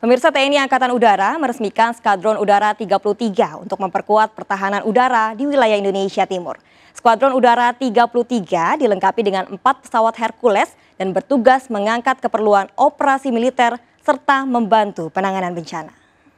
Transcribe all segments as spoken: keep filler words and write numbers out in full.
Pemirsa, T N I Angkatan Udara meresmikan Skadron Udara tiga puluh tiga untuk memperkuat pertahanan udara di wilayah Indonesia Timur. Skuadron Udara tiga puluh tiga dilengkapi dengan empat pesawat Hercules dan bertugas mengangkat keperluan operasi militer serta membantu penanganan bencana.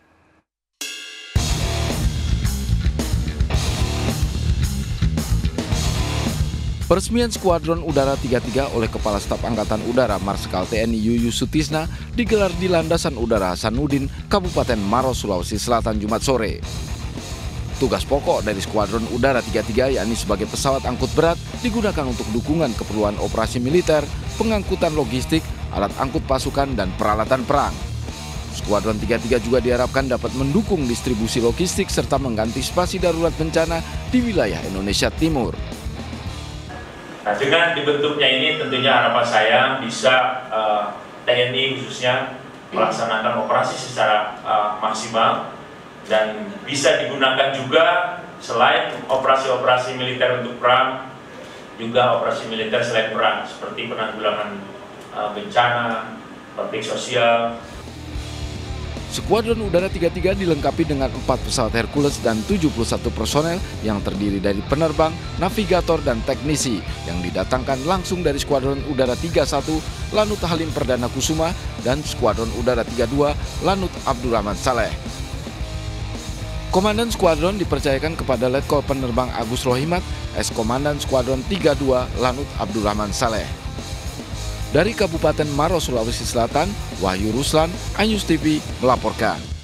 Peresmian Skuadron Udara tiga puluh tiga oleh Kepala Staf Angkatan Udara Marsikal T N I Yuyus Sutisna digelar di Landasan Udara Hasanuddin, Kabupaten Maros, Sulawesi Selatan, Jumat sore. Tugas pokok dari Skuadron Udara tiga puluh tiga yakni sebagai pesawat angkut berat digunakan untuk dukungan keperluan operasi militer, pengangkutan logistik, alat angkut pasukan, dan peralatan perang. Skuadron tiga puluh tiga juga diharapkan dapat mendukung distribusi logistik serta mengantisipasi darurat bencana di wilayah Indonesia Timur. Nah, dengan dibentuknya ini tentunya harapan saya bisa uh, T N I khususnya melaksanakan operasi secara uh, maksimal dan bisa digunakan juga selain operasi-operasi militer untuk perang, juga operasi militer selain perang seperti penanggulangan uh, bencana, konflik sosial. Skuadron Udara tiga puluh tiga dilengkapi dengan empat pesawat Hercules dan tujuh puluh satu personel yang terdiri dari penerbang, navigator, dan teknisi yang didatangkan langsung dari Skuadron Udara tiga puluh satu Lanut Halim Perdana Kusuma dan Skuadron Udara tiga puluh dua Lanut Abdurrahman Saleh. Komandan Skuadron dipercayakan kepada Letkol Penerbang Agus Rohimat, S Komandan Skuadron tiga puluh dua Lanut Abdurrahman Saleh. Dari Kabupaten Maros, Sulawesi Selatan, Wahyu Ruslan, Anyus T V melaporkan.